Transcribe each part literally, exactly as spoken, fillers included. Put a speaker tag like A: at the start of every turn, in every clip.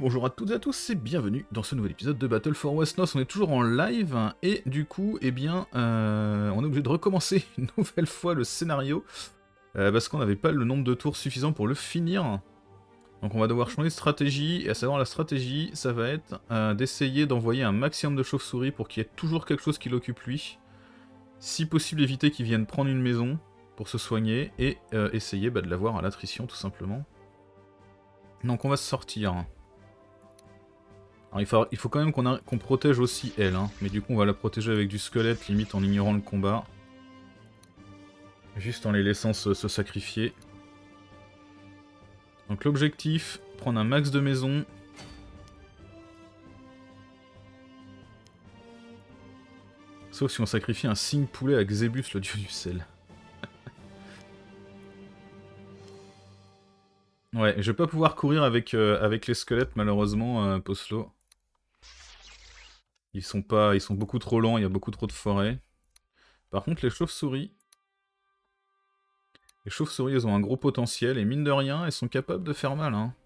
A: bonjour à toutes et à tous et bienvenue dans ce nouvel épisode de Battle for Westeros. On est toujours en live et du coup, eh bien, euh, on est obligé de recommencer une nouvelle fois le scénario euh, parce qu'on n'avait pas le nombre de tours suffisant pour le finir. Donc on va devoir changer de stratégie, et à savoir la stratégie, ça va être euh, d'essayer d'envoyer un maximum de chauves-souris pour qu'il y ait toujours quelque chose qui l'occupe lui. Si possible, éviter qu'il vienne prendre une maison pour se soigner et euh, essayer bah, de l'avoir à l'attrition tout simplement. Donc on va se sortir. Alors il faut, il faut quand même qu'on qu'on protège aussi elle, hein. Mais du coup on va la protéger avec du squelette, limite en ignorant le combat. Juste en les laissant se, se sacrifier. Donc l'objectif, prendre un max de maisons. Sauf si on sacrifie un cygne poulet à Xébus, le dieu du sel. Ouais, je vais pas pouvoir courir avec, euh, avec les squelettes malheureusement, euh, Poslo. Ils sont pas, ils sont beaucoup trop lents, il y a beaucoup trop de forêts. Par contre les chauves-souris... Les chauves-souris elles ont un gros potentiel et mine de rien elles sont capables de faire mal, hein.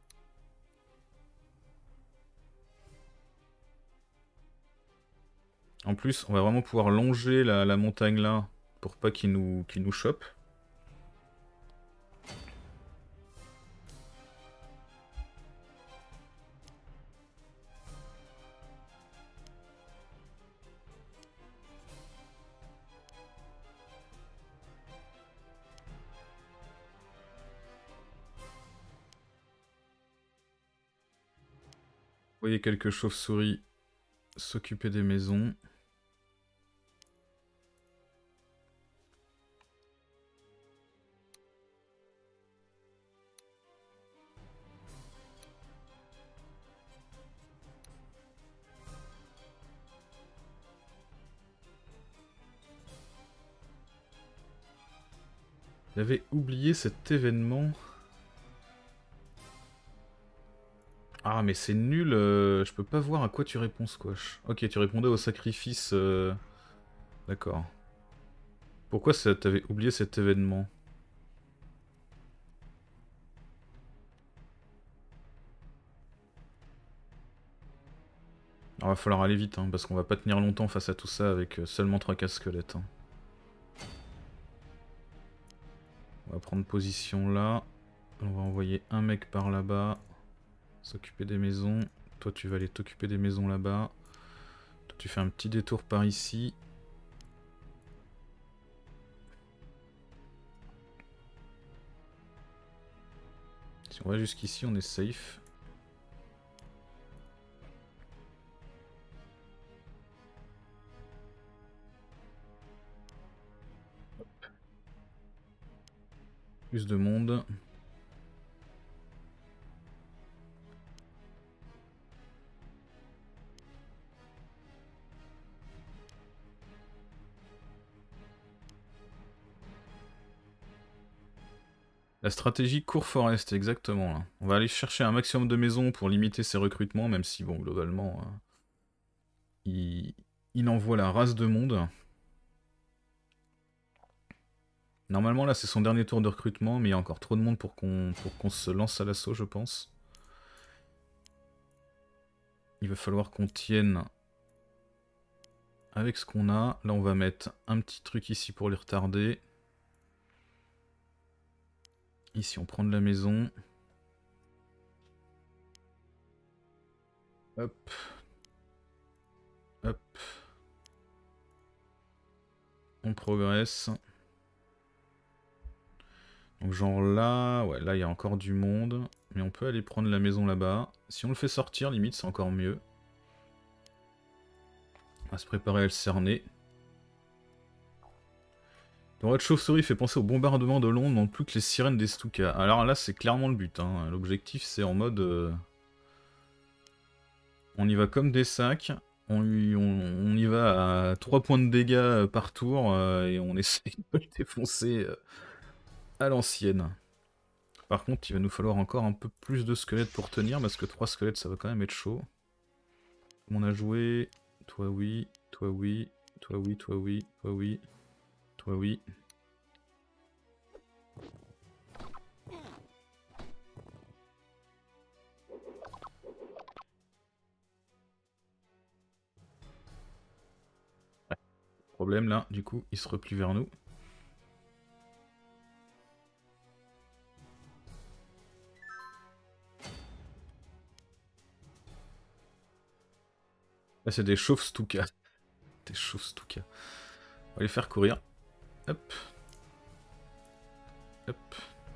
A: En plus, on va vraiment pouvoir longer la, la montagne là pour pas qu'ils nous, qu'ils nous chopent. Vous voyez quelques chauves-souris s'occuper des maisons. J'avais oublié cet événement. Ah mais c'est nul, euh, je peux pas voir à quoi tu réponds, Squash. Ok, tu répondais au sacrifice... Euh... D'accord. Pourquoi t'avais oublié cet événement? Alors, va falloir aller vite, hein, parce qu'on va pas tenir longtemps face à tout ça avec seulement trois casse squelettes. Hein. On va prendre position là. On va envoyer un mec par là-bas. S'occuper des maisons. Toi tu vas aller t'occuper des maisons là-bas. Toi tu fais un petit détour par ici. Si on va jusqu'ici on est safe. Plus de monde. La stratégie court forest, exactement. Là. On va aller chercher un maximum de maisons pour limiter ses recrutements, même si, bon, globalement, euh, il... il envoie la race de monde. Normalement, là, c'est son dernier tour de recrutement, mais il y a encore trop de monde pour qu'on pour qu'on se lance à l'assaut, je pense. Il va falloir qu'on tienne avec ce qu'on a. Là, on va mettre un petit truc ici pour les retarder. Ici, on prend de la maison. Hop. Hop. On progresse. Donc genre là, ouais, là il y a encore du monde. Mais on peut aller prendre la maison là-bas. Si on le fait sortir, limite, c'est encore mieux. On va se préparer à le cerner. Le roi de chauve-souris fait penser au bombardement de Londres, non plus que les sirènes des Stuka. Alors là, c'est clairement le but. Hein. L'objectif, c'est en mode... Euh... On y va comme des sacs. On, on, on y va à trois points de dégâts par tour. Euh, et on essaye de le défoncer euh, à l'ancienne. Par contre, il va nous falloir encore un peu plus de squelettes pour tenir, parce que trois squelettes, ça va quand même être chaud. On a joué... Toi oui, toi oui, toi oui, toi oui, toi oui, toi oui. problème là, du coup il se replie vers nous. Là c'est des chauves Stuka. Des chauves Stuka. On va les faire courir. Hop. Hop.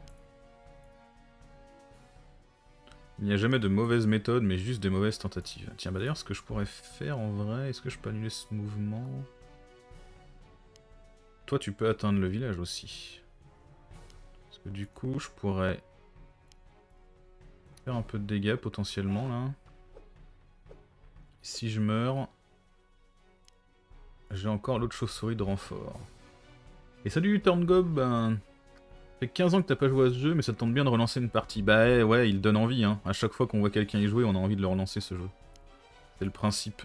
A: Il n'y a jamais de mauvaise méthode, mais juste des mauvaises tentatives. Tiens, bah d'ailleurs, ce que je pourrais faire en vrai, est-ce que je peux annuler ce mouvement? Toi, tu peux atteindre le village aussi. Parce que du coup, je pourrais faire un peu de dégâts potentiellement là. Si je meurs, j'ai encore l'autre chauve-souris de renfort. Et salut Turngob, ben... Ça fait quinze ans que t'as pas joué à ce jeu, mais ça te tente bien de relancer une partie. Bah ouais, il donne envie, hein. À chaque fois qu'on voit quelqu'un y jouer, on a envie de le relancer ce jeu. C'est le principe.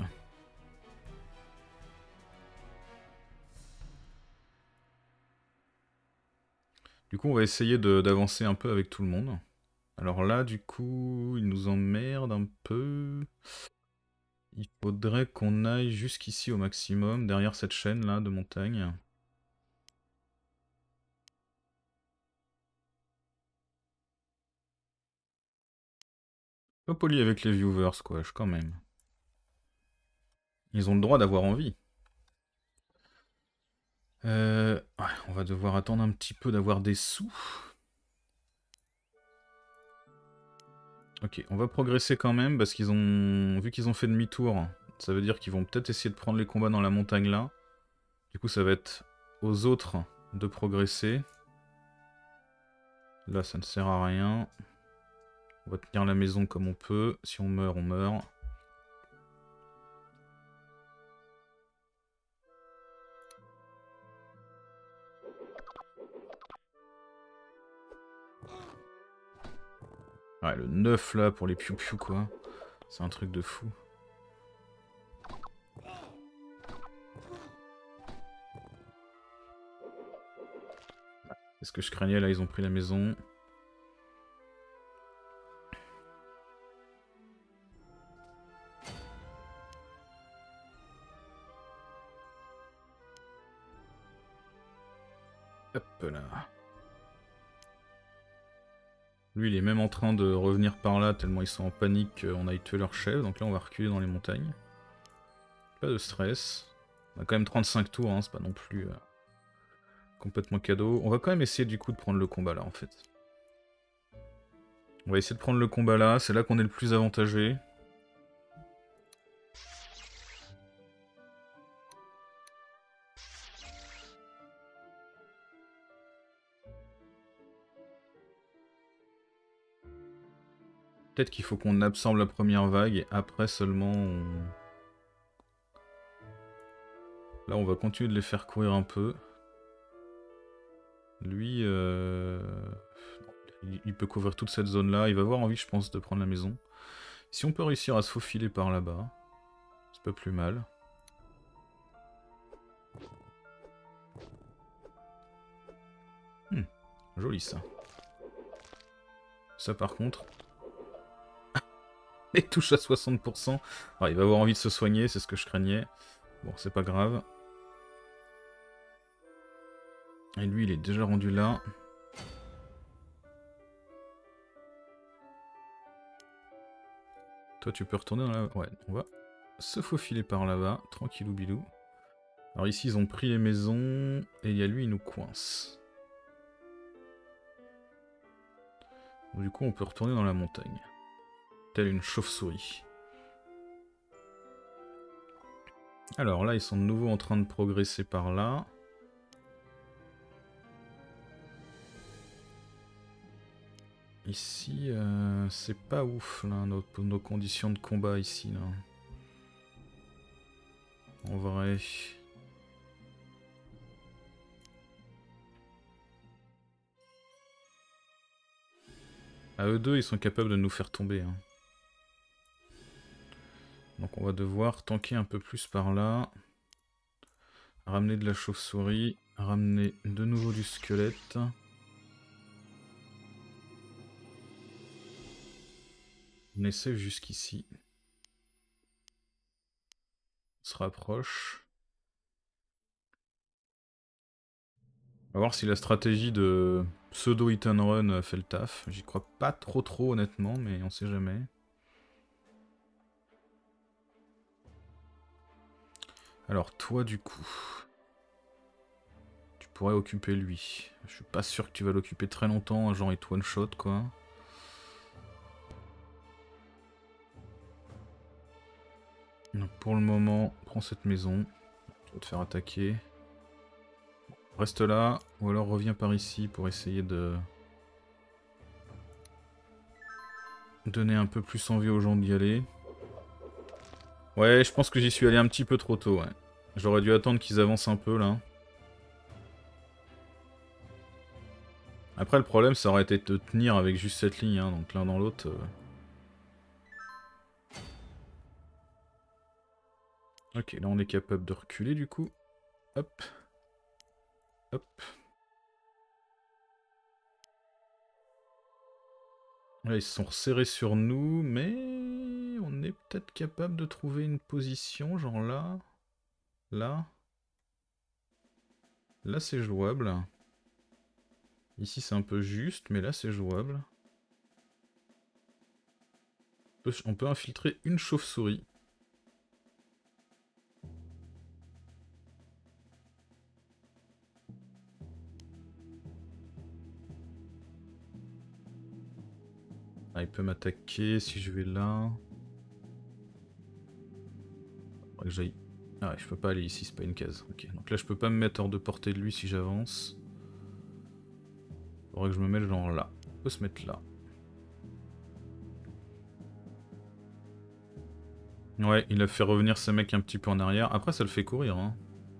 A: Du coup, on va essayer d'avancer un peu avec tout le monde. Alors là, du coup, il nous emmerde un peu. Il faudrait qu'on aille jusqu'ici au maximum, derrière cette chaîne là de montagne. Pas poli avec les viewers, quoi, quand même. Ils ont le droit d'avoir envie. Euh, ouais, on va devoir attendre un petit peu d'avoir des sous. Ok, on va progresser quand même parce qu'ils ont... Vu qu'ils ont fait demi-tour, ça veut dire qu'ils vont peut-être essayer de prendre les combats dans la montagne là. Du coup, ça va être aux autres de progresser. Là, ça ne sert à rien. On va tenir la maison comme on peut. Si on meurt, on meurt. Ouais, le neuf là pour les piou-piou quoi. C'est un truc de fou. C'est ce que je craignais là, ils ont pris la maison. Hop là. Lui il est même en train de revenir par là tellement ils sont en panique qu'on aille tuer leur chef. Donc là on va reculer dans les montagnes. Pas de stress. On a quand même trente-cinq tours, hein, c'est pas non plus euh, complètement cadeau. On va quand même essayer du coup de prendre le combat là en fait. On va essayer de prendre le combat là, c'est là qu'on est le plus avantagé. Peut-être qu'il faut qu'on absorbe la première vague et après seulement on... Là on va continuer de les faire courir un peu. Lui, euh... il peut couvrir toute cette zone là, il va avoir envie je pense de prendre la maison. Si on peut réussir à se faufiler par là-bas, c'est pas plus mal. Hmm, joli ça. Ça par contre... il touche à soixante pour cent. Alors, il va avoir envie de se soigner, c'est ce que je craignais. Bon, c'est pas grave. Et lui, il est déjà rendu là. Toi, tu peux retourner dans la... Ouais, on va se faufiler par là-bas, tranquillou bilou. Alors ici, ils ont pris les maisons, et il y a lui, il nous coince. Donc, du coup, on peut retourner dans la montagne. Telle une chauve-souris. Alors là, ils sont de nouveau en train de progresser par là. Ici, euh, c'est pas ouf, là, nos, nos conditions de combat ici, là. En vrai... À eux deux, ils sont capables de nous faire tomber. Hein. Donc on va devoir tanker un peu plus par là. Ramener de la chauve-souris. Ramener de nouveau du squelette. On est safe jusqu'ici. On se rapproche. On va voir si la stratégie de pseudo hit and run fait le taf. J'y crois pas trop trop honnêtement, mais on sait jamais. Alors toi du coup, tu pourrais occuper lui. Je suis pas sûr que tu vas l'occuper très longtemps, genre hit one shot quoi. Donc pour le moment, prends cette maison. Tu vas te faire attaquer. Reste là, ou alors reviens par ici pour essayer de donner un peu plus envie aux gens d'y aller. Ouais, je pense que j'y suis allé un petit peu trop tôt, ouais. J'aurais dû attendre qu'ils avancent un peu, là. Après, le problème, ça aurait été de tenir avec juste cette ligne, hein, donc l'un dans l'autre... Euh... Ok, là, on est capable de reculer, du coup. Hop. Hop. Là, ils se sont resserrés sur nous, mais... On est peut-être capable de trouver une position, genre là. Là. Là, c'est jouable. Ici, c'est un peu juste, mais là, c'est jouable. On peut, on peut infiltrer une chauve-souris. Ah, il peut m'attaquer si je vais là. Faudrait que j'aille... Ah ouais, je peux pas aller ici, c'est pas une case. Ok, donc là je peux pas me mettre hors de portée de lui si j'avance. Faudrait que je me mette genre là. On peut se mettre là. Ouais, il a fait revenir ses mecs un petit peu en arrière. Après ça le fait courir, hein.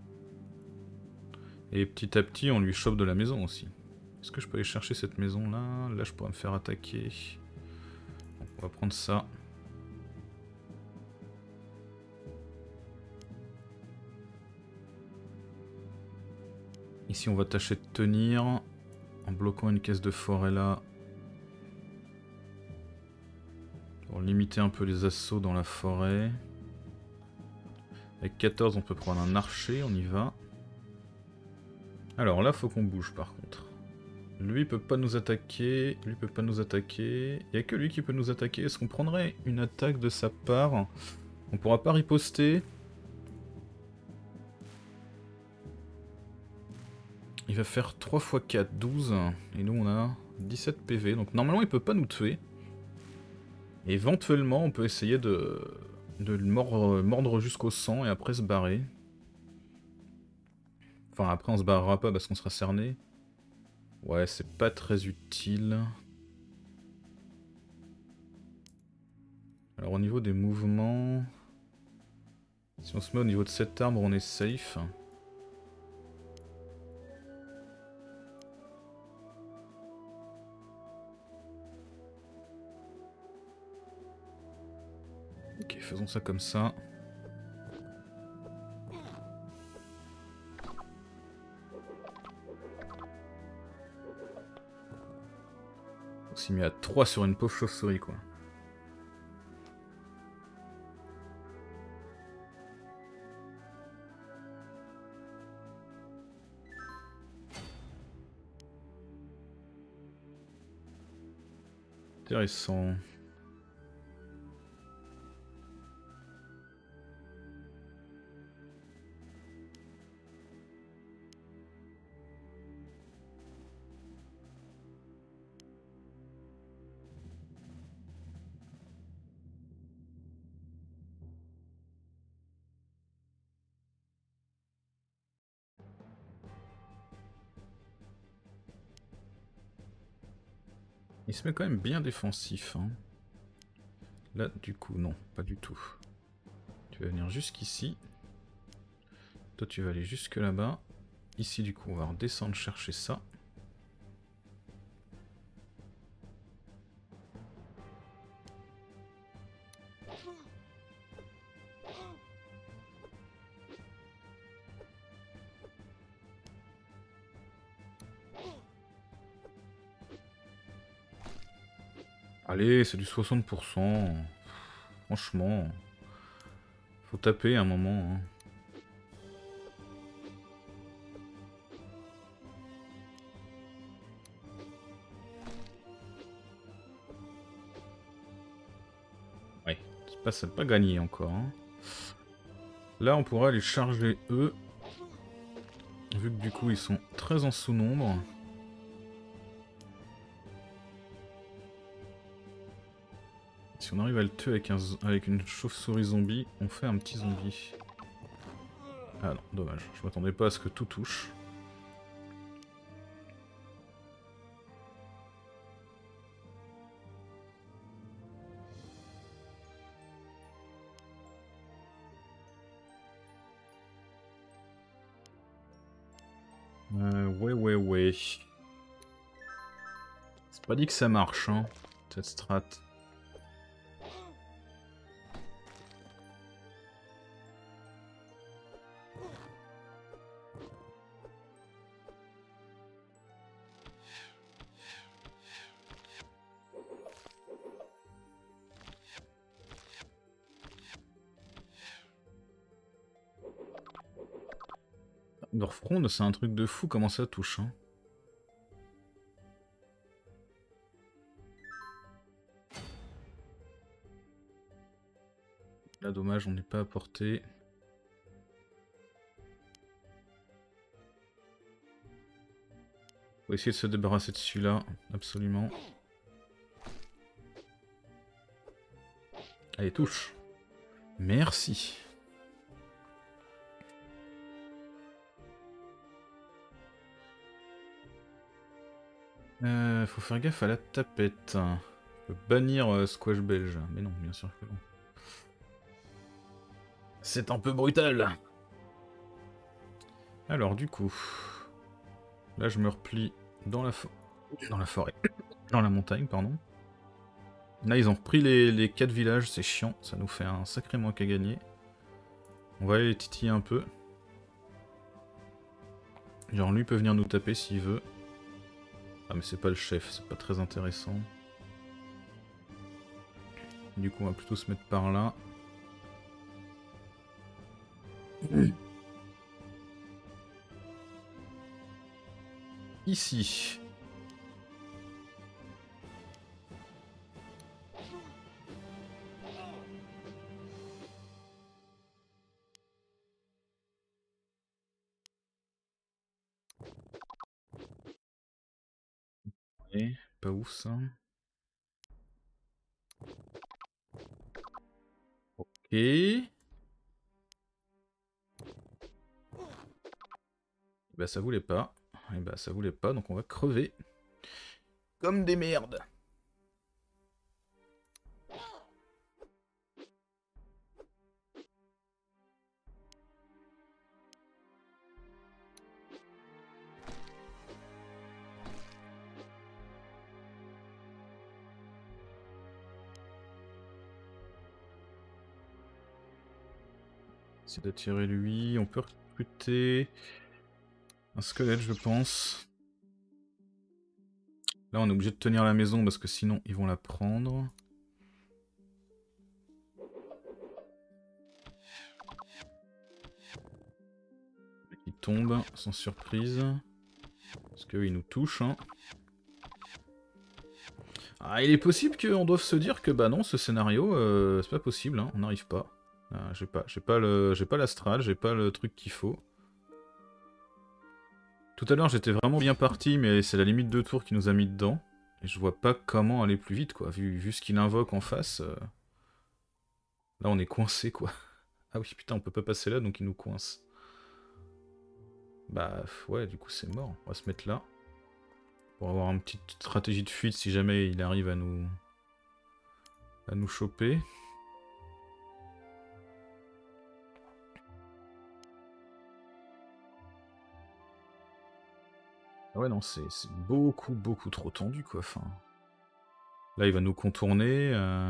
A: Et petit à petit on lui chope de la maison aussi. Est-ce que je peux aller chercher cette maison là? Là je pourrais me faire attaquer. Bon, on va prendre ça. Ici on va tâcher de tenir en bloquant une caisse de forêt là. Pour limiter un peu les assauts dans la forêt. Avec quatorze on peut prendre un archer, on y va. Alors là faut qu'on bouge par contre. Lui peut pas nous attaquer, lui peut pas nous attaquer. Il y a que lui qui peut nous attaquer. Est-ce qu'on prendrait une attaque de sa part? On pourra pas riposter. Il va faire trois fois quatre, douze. Et nous on a dix-sept P V. Donc normalement il peut pas nous tuer. Et éventuellement on peut essayer de, de le mordre, mordre jusqu'au sang et après se barrer. Enfin après on se barrera pas parce qu'on sera cerné. Ouais, c'est pas très utile. Alors au niveau des mouvements... Si on se met au niveau de cet arbre, on est safe. Ok, faisons ça comme ça. On s'y met à trois sur une pauvre chauve-souris, quoi. Intéressant. Il se met quand même bien défensif. Hein. Là, du coup, non, pas du tout. Tu vas venir jusqu'ici. Toi, tu vas aller jusque là-bas. Ici, du coup, on va redescendre chercher ça. Allez, c'est du soixante pour cent. Franchement. Faut taper à un moment. Hein. pas, c'est pas gagné encore. Hein. Là, on pourra les charger eux. Vu que du coup, ils sont très en sous-nombre. Si on arrive à le tuer avec, un, avec une chauve-souris zombie, on fait un petit zombie. Ah non, dommage. Je m'attendais pas à ce que tout touche. Euh, ouais, ouais, ouais. C'est pas dit que ça marche, hein, cette strat. Dorfrond, c'est un truc de fou comment ça touche. Hein. Là, dommage, on n'est pas à portée. Faut essayer de se débarrasser de celui-là, absolument. Allez, touche. Merci. Euh, faut faire gaffe à la tapette. Je peux bannir euh, Squash Belge. Mais non, bien sûr que non. C'est un peu brutal. Alors, du coup... Là, je me replie dans la, fo dans la forêt. Dans la montagne, pardon. Là, ils ont repris les, les quatre villages. C'est chiant. Ça nous fait un sacré manque à gagner. On va aller les titiller un peu. Genre, lui peut venir nous taper s'il veut. Ah, mais c'est pas le chef. C'est pas très intéressant. Du coup, on va plutôt se mettre par là. Ici. Et pas ouf ça. Ok. Bah ça voulait pas. Et bah ça voulait pas, donc on va crever. Comme des merdes. C'est d'attirer lui. On peut recruter un squelette, je pense. Là, on est obligé de tenir la maison parce que sinon, ils vont la prendre. Il tombe sans surprise. Parce qu'ils nous touchent. Hein. Ah, il est possible qu'on doive se dire que bah non, ce scénario, euh, c'est pas possible. Hein, on n'arrive pas. Ah, j'ai pas, j'ai pas le, j'ai pas l'astral, j'ai pas le truc qu'il faut. Tout à l'heure, j'étais vraiment bien parti, mais c'est la limite de tour qui nous a mis dedans. Et je vois pas comment aller plus vite, quoi. Vu, vu ce qu'il invoque en face. Euh... Là, on est coincé, quoi. Ah oui, putain, on peut pas passer là, donc il nous coince. Bah, ouais, du coup, c'est mort. On va se mettre là. Pour avoir une petite stratégie de fuite si jamais il arrive à nous... à nous choper. Ah ouais, non, c'est beaucoup, beaucoup trop tendu, quoi. Enfin... Là, il va nous contourner. Euh...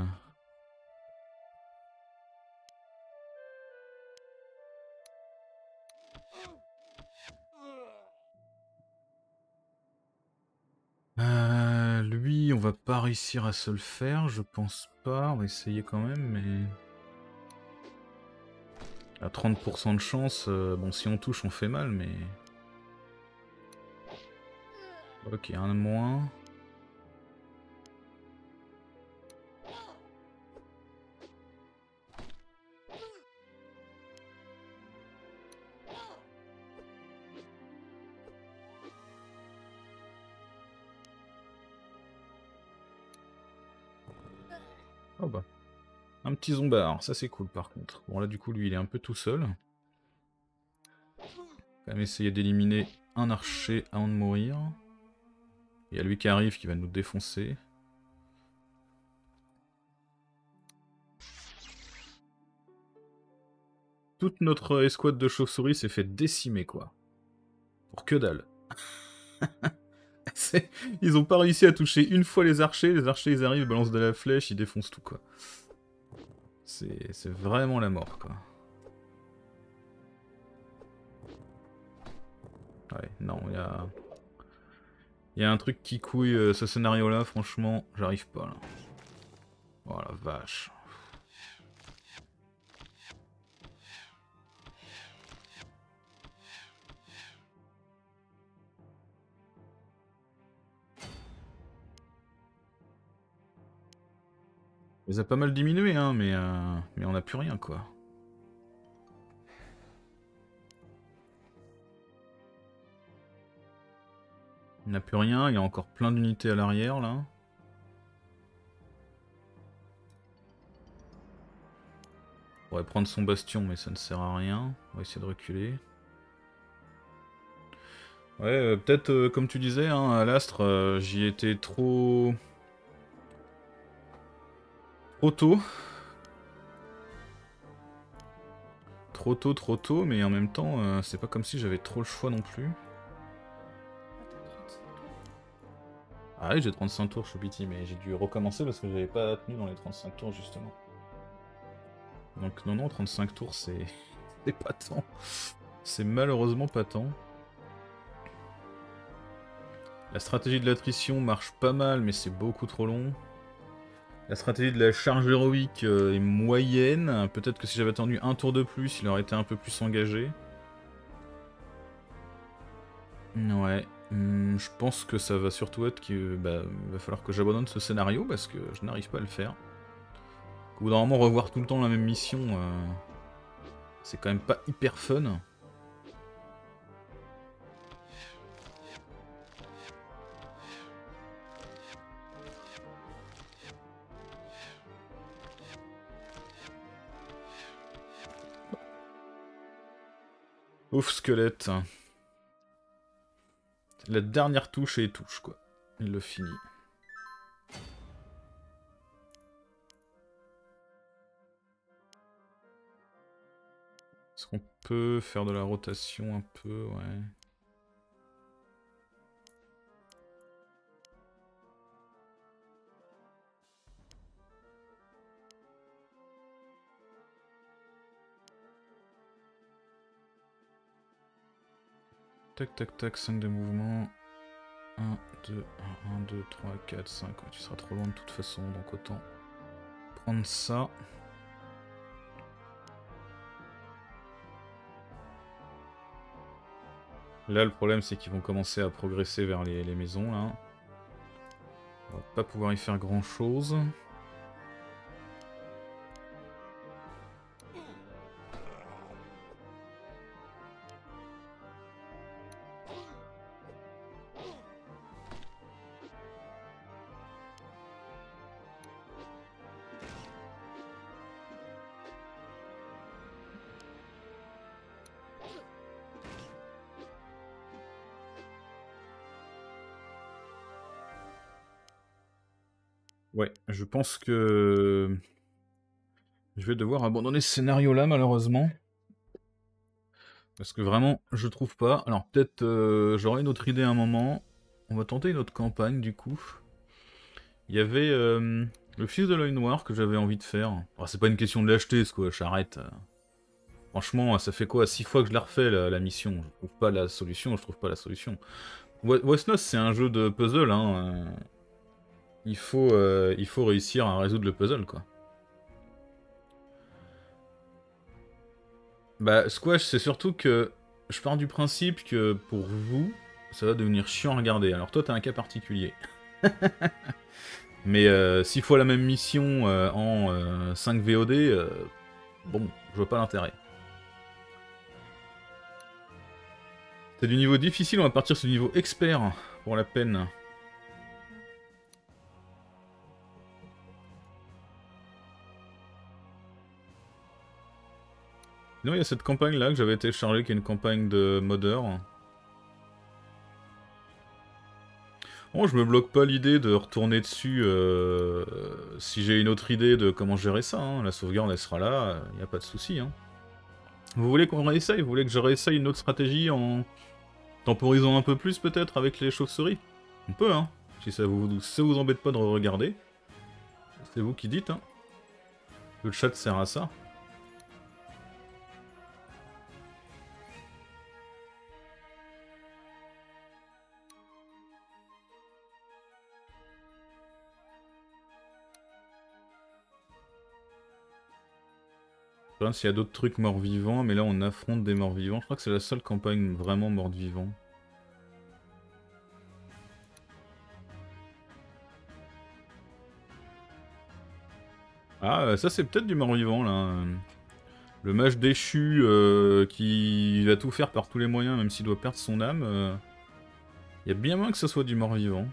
A: Euh, lui, on va pas réussir à se le faire, je pense pas. On va essayer quand même, mais... À trente pour cent de chance, euh, bon, si on touche, on fait mal, mais... Ok, un de moins. Oh bah. Un petit zombard, ça c'est cool par contre. Bon là du coup lui il est un peu tout seul. Quand même essayer d'éliminer un archer avant de mourir. Il y a lui qui arrive qui va nous défoncer. Toute notre escouade de chauves-souris s'est fait décimer quoi. Pour que dalle. Ils ont pas réussi à toucher une fois les archers, les archers ils arrivent, ils balancent de la flèche, ils défoncent tout quoi. C'est vraiment la mort quoi. Ouais, non, il y a... Il y a un truc qui couille euh, ce scénario là, franchement, j'arrive pas là. Oh la vache. Il les a pas mal diminué, hein, mais, euh, mais on n'a plus rien, quoi. On n'a plus rien, il y a encore plein d'unités à l'arrière, là. On pourrait prendre son bastion, mais ça ne sert à rien. On va essayer de reculer. Ouais, euh, peut-être, euh, comme tu disais, hein, à l'Astre, euh, j'y étais trop... Trop tôt. Trop tôt, trop tôt, mais en même temps, euh, c'est pas comme si j'avais trop le choix non plus. Ah oui, j'ai trente-cinq tours, Choupiti, mais j'ai dû recommencer parce que j'avais pas tenu dans les trente-cinq tours, justement. Donc non, non, trente-cinq tours, c'est... c'est pas tant. C'est malheureusement pas tant. La stratégie de l'attrition marche pas mal, mais c'est beaucoup trop long. La stratégie de la charge héroïque euh, est moyenne. Peut-être que si j'avais attendu un tour de plus, il aurait été un peu plus engagé. Ouais. Hum, je pense que ça va surtout être qu'il bah, va falloir que j'abandonne ce scénario parce que je n'arrive pas à le faire. Au bout d'un moment, revoir tout le temps la même mission, euh, c'est quand même pas hyper fun. Ouf, squelette. La dernière touche et touche, quoi. Il le finit. Est-ce qu'on peut faire de la rotation un peu? Ouais. Tac, tac, tac, cinq de mouvement. un, deux, un, deux, trois, quatre, cinq. Ouais, tu seras trop loin de toute façon, donc autant prendre ça. Là, le problème, c'est qu'ils vont commencer à progresser vers les, les maisons, là. On va pas pouvoir y faire grand-chose. Ouais, je pense que je vais devoir abandonner ce scénario-là, malheureusement. Parce que vraiment, je trouve pas. Alors peut-être euh, j'aurai une autre idée à un moment. On va tenter une autre campagne, du coup. Il y avait euh, le fils de l'œil noir que j'avais envie de faire. Alors, c'est pas une question de l'acheter, ce quoi, j'arrête. Franchement, ça fait quoi? Six fois que je la refais, la, la mission. Je trouve pas la solution, je trouve pas la solution. Westnos, c'est un jeu de puzzle, hein. Il faut, euh, il faut réussir à résoudre le puzzle, quoi. Bah, Squash, c'est surtout que je pars du principe que pour vous, ça va devenir chiant à regarder. Alors toi, t'as un cas particulier. Mais euh, six fois la même mission euh, en euh, cinq V O D, euh, bon, je vois pas l'intérêt. C'est du niveau difficile, on va partir sur du niveau expert, pour la peine. Non, il y a cette campagne là que j'avais téléchargée qui est une campagne de modder. Bon, je me bloque pas l'idée de retourner dessus euh, si j'ai une autre idée de comment gérer ça. Hein. La sauvegarde elle sera là, il n'y a pas de souci. Hein. Vous voulez qu'on réessaye? Vous voulez que je réessaye une autre stratégie en temporisant un peu plus peut-être avec les chauves-souris? On peut, hein. Si ça vous, si ça vous embête pas de regarder. C'est vous qui dites, hein. Le chat sert à ça. Je regarde s'il y a d'autres trucs morts-vivants, mais là on affronte des morts-vivants. Je crois que c'est la seule campagne vraiment morte-vivant. Ah, ça c'est peut-être du mort-vivant là. Le mage déchu euh, qui va tout faire par tous les moyens, même s'il doit perdre son âme. Il euh... y a bien moins que ce soit du mort-vivant.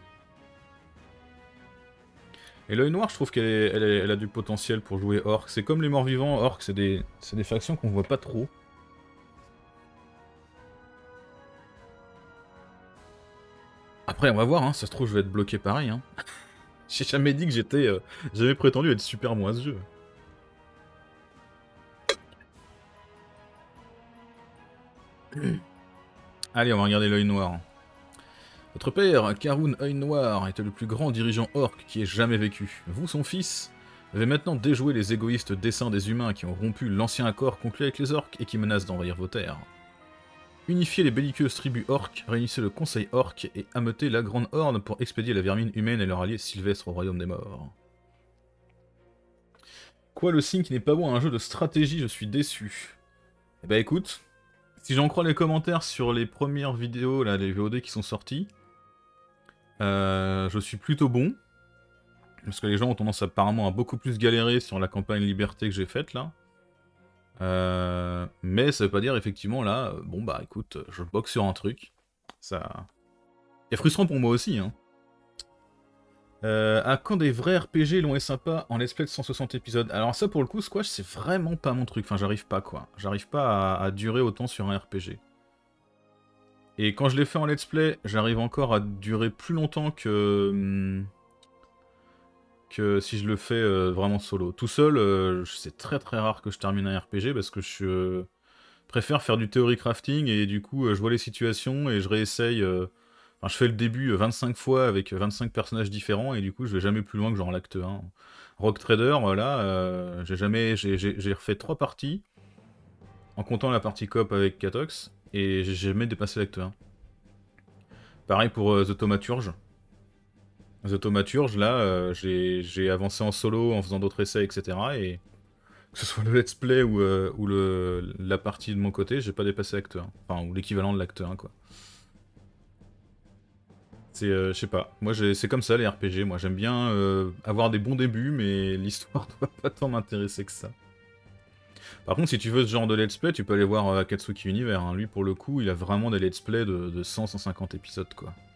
A: Et l'œil noir, je trouve qu'elle elle, elle a du potentiel pour jouer orc. C'est comme les morts-vivants, orc, c'est des, des factions qu'on voit pas trop. Après, on va voir, hein, ça se trouve, je vais être bloqué pareil. Hein. J'ai jamais dit que j'étais... Euh, j'avais prétendu être super moi à ce jeu. Allez, on va regarder l'œil noir. Votre père, Karun Œil Noir, était le plus grand dirigeant orc qui ait jamais vécu. Vous, son fils, avez maintenant déjoué les égoïstes desseins des humains qui ont rompu l'ancien accord conclu avec les orcs et qui menacent d'envahir vos terres. Unifiez les belliqueuses tribus orques, réunissez le conseil orc et ameutez la grande horde pour expédier la vermine humaine et leur allié Sylvestre au royaume des morts. Quoi, le signe qui n'est pas bon à un jeu de stratégie, je suis déçu. Eh bah écoute, si j'en crois les commentaires sur les premières vidéos, là, les V O D qui sont sortis, euh, je suis plutôt bon. Parce que les gens ont tendance apparemment à beaucoup plus galérer sur la campagne Liberté que j'ai faite là. Euh, mais ça veut pas dire effectivement là, bon bah écoute, je boxe sur un truc. Ça... C'est frustrant pour moi aussi. Hein. Euh, à quand des vrais R P G longs et sympas en let's play de cent soixante épisodes? Alors ça pour le coup, Squash c'est vraiment pas mon truc. Enfin j'arrive pas quoi. J'arrive pas à, à durer autant sur un R P G. Et quand je l'ai fait en let's play, j'arrive encore à durer plus longtemps que... Hum, que si je le fais euh, vraiment solo. Tout seul, euh, c'est très très rare que je termine un R P G parce que je euh, préfère faire du theory crafting et du coup euh, je vois les situations et je réessaye. Euh... Enfin, je fais le début vingt-cinq fois avec vingt-cinq personnages différents et du coup je vais jamais plus loin que genre l'acte un. Rock Trader, voilà, euh, j'ai jamais. J'ai refait trois parties en comptant la partie coop avec Katox et j'ai jamais dépassé l'acte un. Pareil pour euh, The Thaumaturge. The Thaumaturge, là, euh, j'ai avancé en solo en faisant d'autres essais, et cetera. Et que ce soit le let's play ou, euh, ou le, la partie de mon côté, j'ai pas dépassé l'acte un. Enfin, ou l'équivalent de l'acte un, quoi. C'est, euh, je sais pas, moi c'est comme ça les R P G, moi j'aime bien euh, avoir des bons débuts, mais l'histoire doit pas tant m'intéresser que ça. Par contre, si tu veux ce genre de let's play, tu peux aller voir euh, Akatsuki Universe, hein. Lui pour le coup, il a vraiment des let's play de, de cent à cent cinquante épisodes, quoi.